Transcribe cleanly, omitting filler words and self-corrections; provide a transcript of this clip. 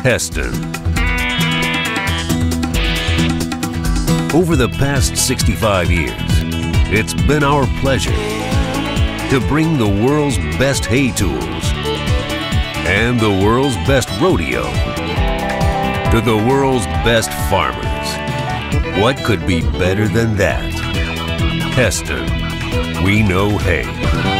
Hesston. Over the past 65 years, it's been our pleasure to bring the world's best hay tools and the world's best rodeo to the world's best farmers. What could be better than that? Hesston, we know hay.